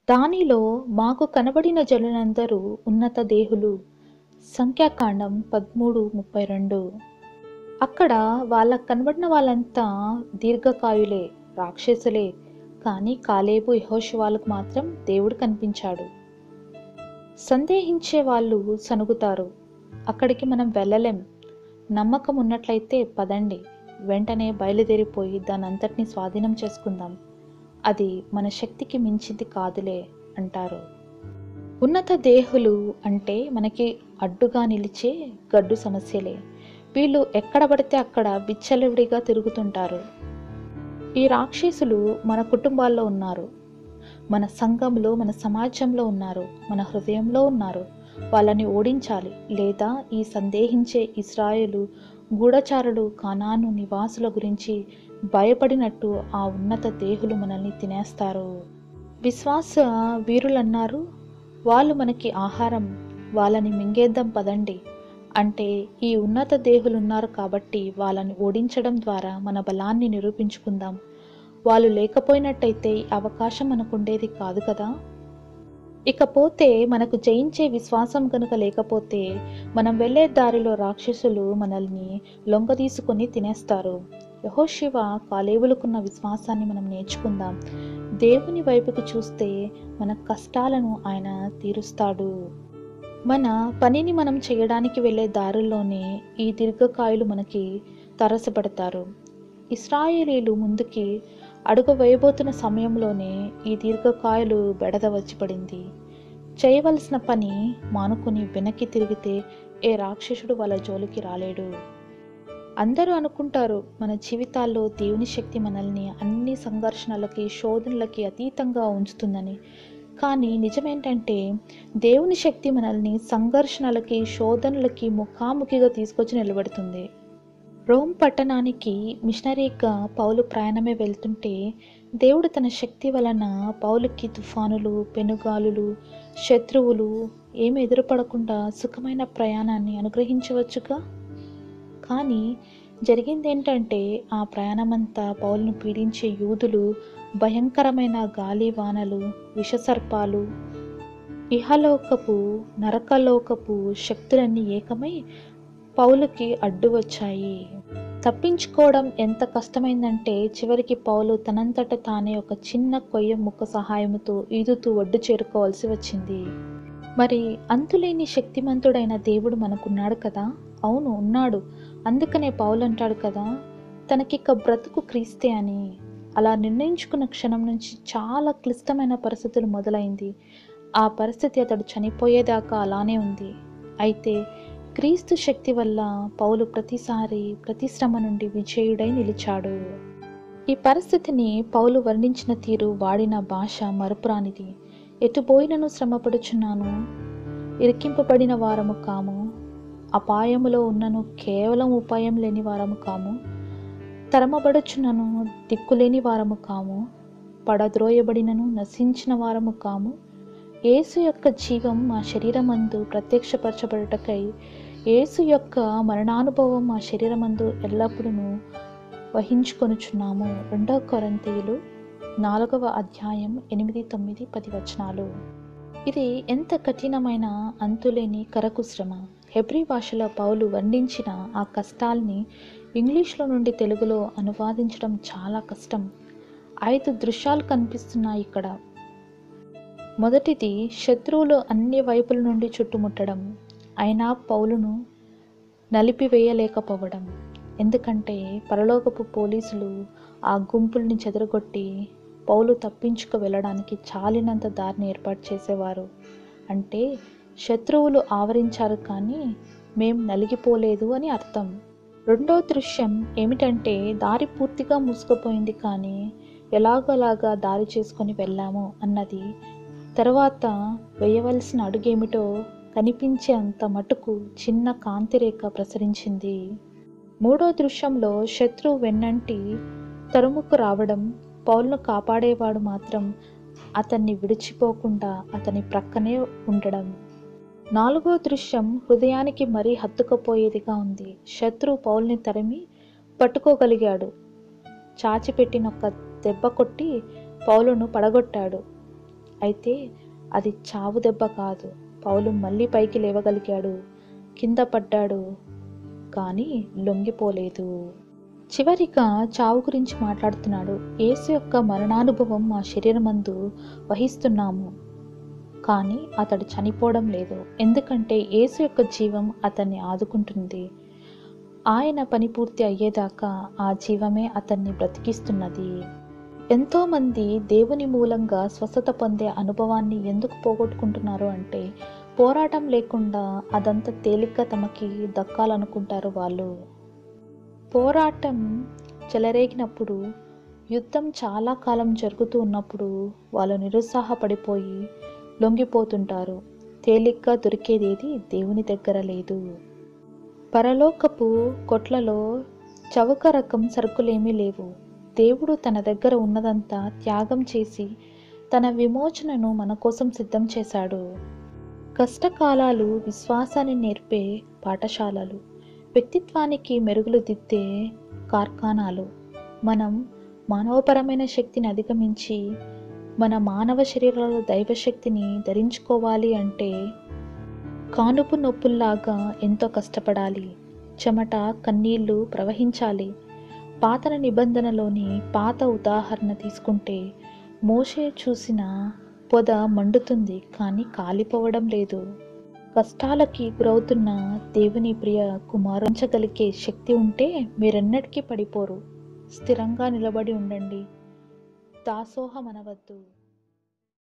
దానిలో మాకు కనబడిన జనులందరూ ఉన్నత దేహులు. సంఖ్యాకాండం 13:32. అక్కడ వాళ్ళకు కనబడిన వాళ్ళంతా దీర్ఘకాయులే, రాక్షసులే. కానీ కాలేబు యెహోషువలకు మాత్రం దేవుడు కనిపించాడు. సందేహించే వాళ్ళు సనుగుతారు. అక్కడికి మనం వెళ్ళలేం. నమ్మకం ఉన్నట్లయితే పదండి, వెంటనే బయలుదేరిపోయి దానంతటిని స్వాధీనం చేసుకుందాం. అది మన శక్తికి మించింది కాదులే అంటారు. ఉన్నత దేహులు అంటే మనకి అడ్డుగా నిలిచే గడ్డు సమస్యలే. వీళ్ళు ఎక్కడ పడితే అక్కడ విచ్చలవిడిగా తిరుగుతుంటారు. ఈ రాక్షసులు మన కుటుంబాల్లో ఉన్నారు, మన సంఘంలో, మన సమాజంలో ఉన్నారు, మన హృదయంలో ఉన్నారు. వాళ్ళని ఓడించాలి. లేదా ఈ సందేహించే ఇశ్రాయేలు గూఢచారులు కానాను నివాసుల గురించి భయపడినట్టు ఆ ఉన్నత దేహులు మనల్ని తినేస్తారు. విశ్వాస వీరులన్నారు, వాళ్ళు మనకి ఆహారం, వాళ్ళని మింగేద్దాం పదండి అంటే ఈ ఉన్నత దేహులున్నారు కాబట్టి వాళ్ళని ఓడించడం ద్వారా మన బలాన్ని నిరూపించుకుందాం. వాళ్ళు లేకపోయినట్టయితే ఈ అవకాశం మనకుండేది కాదు కదా. ఇకపోతే మనకు జయించే విశ్వాసం కనుక లేకపోతే మనం వెళ్ళే దారిలో రాక్షసులు మనల్ని లొంగదీసుకొని తినేస్తారు. యెహోషువ కాలేబులకున్న విశ్వాసాన్ని మనం నేర్చుకుందాం. దేవుని వైపుకి చూస్తే మన కష్టాలను ఆయన తీరుస్తాడు. మన పనిని మనం చేయడానికి వెళ్ళే దారుల్లోనే ఈ దీర్ఘకాయులు మనకి తారసపడతారు. ఇశ్రాయేలీలు ముందుకి అడుగు వేయబోతున్న సమయంలోనే ఈ దీర్ఘకాయులు బెడద వచ్చి పడింది. చేయవలసిన పని మానుకొని వెనక్కి తిరిగితే ఏ రాక్షసుడు వాళ్ళ జోలికి రాలేడు. అందరూ అనుకుంటారు మన జీవితాల్లో దేవుని శక్తి మనల్ని అన్ని సంఘర్షణలకి, శోధనలకి అతీతంగా ఉంచుతుందని. కానీ నిజమేంటంటే దేవుని శక్తి మనల్ని సంఘర్షణలకి, శోధనలకి ముఖాముఖిగా తీసుకొచ్చి నిలబెడుతుంది. రోమ్ పట్టణానికి మిషనరీగా పౌలు ప్రయాణమే వెళ్తుంటే దేవుడు తన శక్తి వలన పౌలుకి తుఫానులు, పెనుగాలులు, శత్రువులు ఏమి ఎదురుపడకుండా సుఖమైన ప్రయాణాన్ని అనుగ్రహించవచ్చుగా. కానీ జరిగిందేంటంటే ఆ ప్రయాణమంతా పౌలును పీడించే యూదులు, భయంకరమైన గాలి వానలు, విషసర్పాలు, ఇహలోకపు నరకలోకపు శక్తులన్నీ ఏకమై పౌలుకి అడ్డు వచ్చాయి. తప్పించుకోవడం ఎంత కష్టమైందంటే చివరికి పౌలు తనంతట తానే ఒక చిన్న కొయ్య ముక్క సహాయంతో ఈదుతూ ఒడ్డు చేరుకోవాల్సి వచ్చింది. మరి అంతులేని శక్తిమంతుడైన దేవుడు మనకున్నాడు కదా. అవును, ఉన్నాడు. అందుకనే పౌలు అంటాడు కదా, తనకిక బ్రతుకు క్రీస్తే అని. అలా నిర్ణయించుకున్న క్షణం నుంచి చాలా క్లిష్టమైన పరిస్థితులు మొదలైంది. ఆ పరిస్థితి అతడు చనిపోయేదాకా అలానే ఉంది. అయితే క్రీస్తు శక్తి వల్ల పౌలు ప్రతిసారి ప్రతి శ్రమ నుండి విజయుడై నిలిచాడు. ఈ పరిస్థితిని పౌలు వర్ణించిన తీరు, వాడిన భాష మరుపురానిది. ఎటుపోయినను శ్రమపడుచున్నాను, ఇరికింపబడిన వారము కాము, అపాయములో ఉన్నను కేవలం ఉపాయం లేని వారము కాము, తరమబడుచున్నను దిక్కులేని వారము కాము, పడద్రోయబడినను నశించిన వారము కాము. యేసు యొక్క జీవం మా శరీరమందు ప్రత్యక్షపరచబడుటకై యేసు యొక్క మరణానుభవం మా శరీరమందు ఎల్లప్పుడూ వహించుకొనుచున్నాము. 2 కొరింథీయులు 4:8, 9, 10 వచనాలు. ఇది ఎంత కఠినమైన అంతులేని కరకు శ్రమ. హెబ్రీ భాషలో పౌలు వర్ణించిన ఆ కష్టాల్ని ఇంగ్లీష్లో నుండి తెలుగులో అనువాదించడం చాలా కష్టం. 5 దృశ్యాలు కనిపిస్తున్నాయి ఇక్కడ. మొదటిది, శత్రువులు అన్ని వైపుల నుండి చుట్టుముట్టడం, అయినా పౌలును నలిపివేయలేకపోవడం. ఎందుకంటే పరలోకపు పోలీసులు ఆ గుంపుల్ని చెదరగొట్టి పౌలు తప్పించుకు వెళ్ళడానికి చాలినంత దారిని ఏర్పాటు చేసేవారు. అంటే శత్రువులు ఆవరించారు కానీ మేం నలిగిపోలేదు అని అర్థం. రెండో దృశ్యం ఏమిటంటే దారి పూర్తిగా మూసుకుపోయింది కానీ ఎలాగోలాగా దారి చేసుకొని వెళ్ళాము అన్నది. తర్వాత వేయవలసిన అడుగేమిటో కనిపించే అంత మటుకు చిన్న కాంతిరేఖ ప్రసరించింది. మూడో దృశ్యంలో శత్రువు వెన్నంటి తరుముకు రావడం, పౌలును కాపాడేవాడు మాత్రం అతన్ని విడిచిపోకుండా అతని ప్రక్కనే ఉండడం. నాలుగో దృశ్యం హృదయానికి మరీ హత్తుకుపోయేదిగా ఉంది. శత్రువు పౌలుని తరిమి పట్టుకోగలిగాడు. చాచిపెట్టినొక్క దెబ్బ కొట్టి పౌలును పడగొట్టాడు. అయితే అది చావు దెబ్బ కాదు. పౌలు మళ్ళీ పైకి లేవగలిగాడు. కింద పడ్డాడు, కానీ లొంగిపోలేదు. చివరిగా చావు గురించి మాట్లాడుతున్నాడు. యేసు యొక్క మరణానుభవం మా శరీరమందు వహిస్తున్నాము, కానీ అతడు చనిపోవడం లేదు. ఎందుకంటే యేసు యొక్క జీవం అతన్ని ఆదుకుంటుంది. ఆయన పని పూర్తి అయ్యేదాకా ఆ జీవమే అతన్ని బ్రతికిస్తున్నది. ఎంతోమంది దేవుని మూలంగా స్వస్థత పొందే అనుభవాన్ని ఎందుకు పోగొట్టుకుంటున్నారు అంటే, పోరాటం లేకుండా అదంతా తేలిగ్గా తమకి దక్కాలనుకుంటారు వాళ్ళు. పోరాటం చెలరేగినప్పుడు, యుద్ధం చాలా కాలం జరుగుతూ ఉన్నప్పుడు వాళ్ళు నిరుత్సాహపడిపోయి లొంగిపోతుంటారు. తేలిగ్గా దొరికేదేది దేవుని దగ్గర లేదు. పరలోకపు కొట్లలో చౌక రకం సరుకులేమీ లేవు. దేవుడు తన దగ్గర ఉన్నదంతా త్యాగం చేసి తన విమోచనను మన కోసం సిద్ధం చేశాడు. కష్టకాలాలు విశ్వాసాన్ని నేర్పే పాఠశాలలు, వ్యక్తిత్వానికి మెరుగులు దిద్దే కార్ఖానాలు. మనం మానవపరమైన శక్తిని అధిగమించి మన మానవ శరీరాలలో దైవశక్తిని ధరించుకోవాలి అంటే కానుపు నొప్పుల్లాగా ఎంతో కష్టపడాలి. చెమట, కన్నీళ్లు ప్రవహించాలి. పాత నిబంధనలోని పాత ఉదాహరణ తీసుకుంటే, మోషే చూసిన పొద మండుతుంది కానీ కాలిపోవడం లేదు. కష్టాలకి గురవుతున్న దేవుని ప్రియ కుమారుంచగలిగే శక్తి ఉంటే మీరెన్నటికీ పడిపోరు. స్థిరంగా నిలబడి ఉండండి. దాసోహమనవద్దు.